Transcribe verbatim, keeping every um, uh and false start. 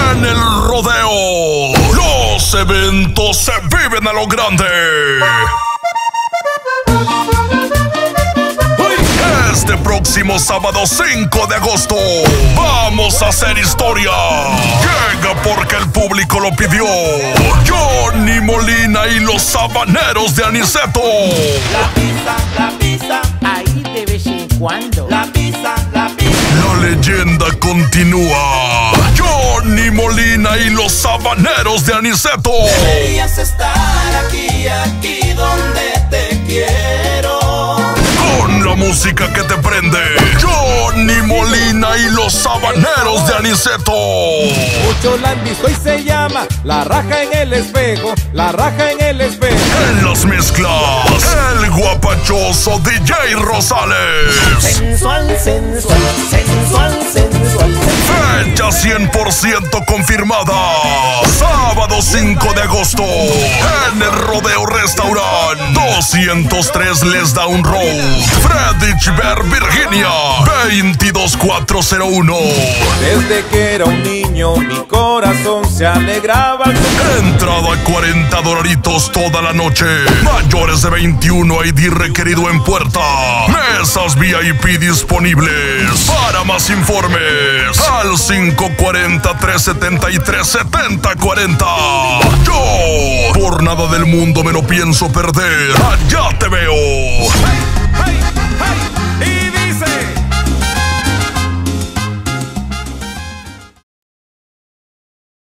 En el rodeo, los eventos se viven a lo grande. Este próximo sábado cinco de agosto vamos a hacer historia. Llega porque el público lo pidió. Johnny Molina y los Sabaneros de Aniceto. La pizza, la pizza, ahí de vez en cuando. la pizza, la pizza. La leyenda continúa. Johnny Molina y los Sabaneros de Aniceto. Deberías estar aquí, aquí donde te quiero. Con la música que te prende. Johnny Molina y los Sabaneros de Aniceto. Muchos la han visto y se llama La Raja en el Espejo, La Raja en el Espejo. En las mezclas, el guapachoso D J Rosales. Sensual, sensual, sensual, sensual. Fecha cien por ciento confirmada. Sábado cinco de agosto. En el Rodeo Restaurant. doscientos tres Les Down Road. Fredericksburg, Virginia. veintidós mil cuatrocientos uno. Desde que era un niño mi corazón se alegraba. Entrada a cuarenta dolaritos toda la noche. Mayores de veintiuno, I D requerido en puerta. Mesas V I P disponibles. Para más informes, al cinco cuarenta, tres setenta y tres, setenta cuarenta. Yo, por nada del mundo me lo pienso perder. Allá te veo.